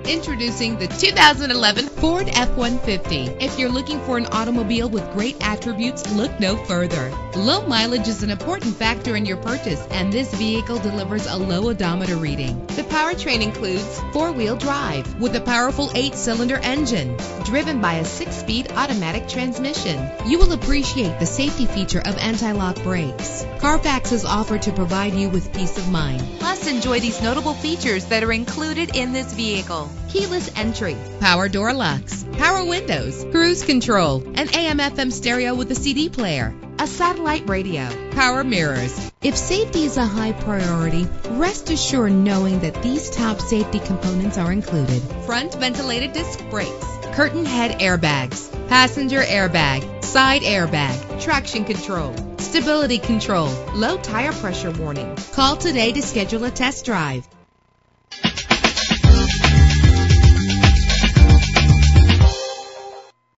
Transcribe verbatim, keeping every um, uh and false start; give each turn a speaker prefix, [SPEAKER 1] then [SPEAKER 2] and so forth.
[SPEAKER 1] Introducing the two thousand eleven Ford F one fifty. If you're looking for an automobile with great attributes, look no further. Low mileage is an important factor in your purchase, and this vehicle delivers a low odometer reading. The powertrain includes four-wheel drive with a powerful eight-cylinder engine driven by a six-speed automatic transmission. You will appreciate the safety feature of anti-lock brakes. Carfax is offered to provide you with peace of mind.
[SPEAKER 2] Plus, enjoy these notable features that are included in this vehicle:
[SPEAKER 1] Keyless entry, power door locks, power windows, cruise control, an A M F M stereo with a C D player, a satellite radio, power mirrors. If safety is a high priority, rest assured knowing that these top safety components are included: front ventilated disc brakes, curtain head airbags, passenger airbag, side airbag, traction control, stability control, low tire pressure warning. Call today to schedule a test drive.